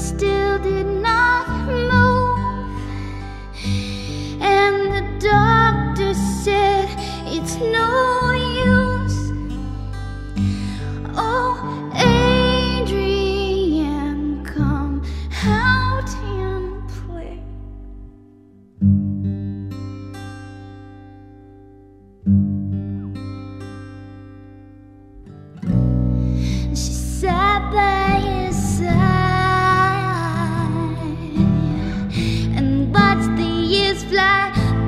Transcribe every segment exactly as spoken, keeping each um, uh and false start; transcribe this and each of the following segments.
still did not move. And the doctor said it's no use. Oh, Adrian, come out and play. She sat by his side and watched the years fly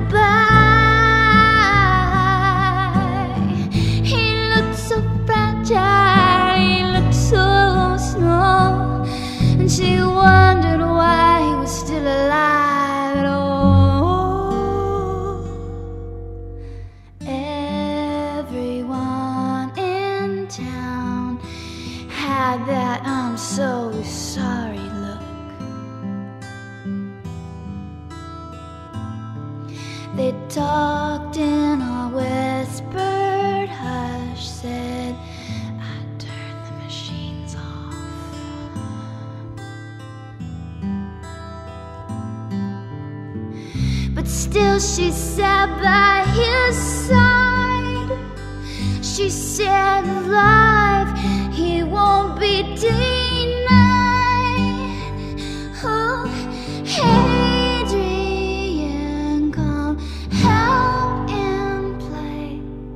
by. He looked so fragile, he looked so small, and she wondered why he was still alive at all. Everyone in town had that I'm so sorry look. They talked in a whispered hush, said, I turned the machines off. But still she sat by his side. She said, alive, he won't be denied. Oh, Adrian, come out and play.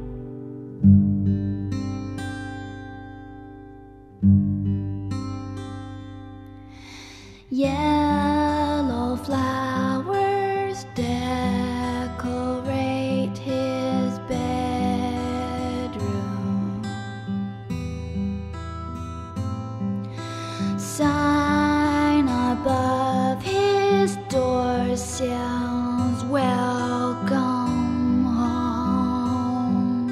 Yellow flowers decorate his bedroom. Sign above his door says, welcome home.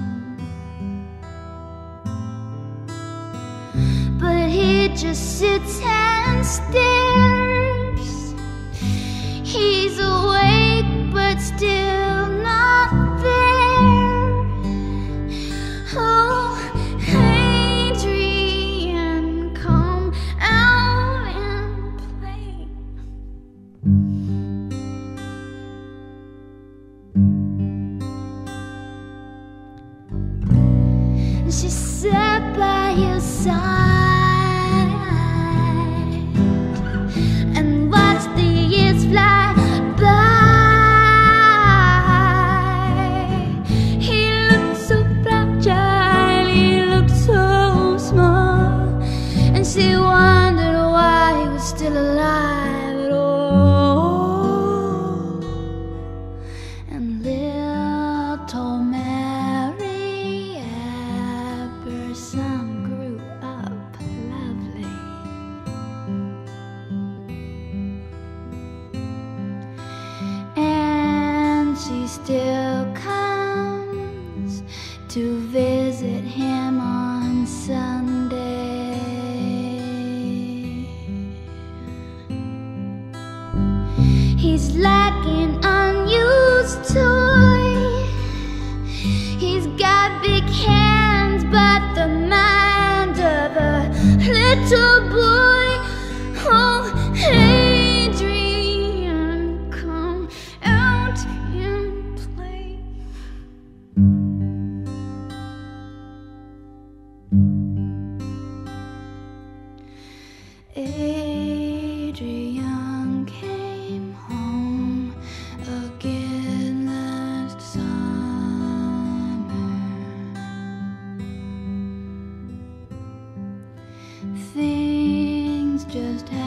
But he just sits and stares. He's awake but still not there. Oh, Adrian, come out and play. She sat by his side and watched the years fly by. He looked so fragile, he looked so small, and she wondered why he was still alive at all. And little Mary Epperson grew up lovely. And she still comes to visit him on Sunday. He's like an unused toy. He's got big hands but the mind of a little boy. Oh, Adrian, come out and play. Adrian came home again last summer. Things just happened.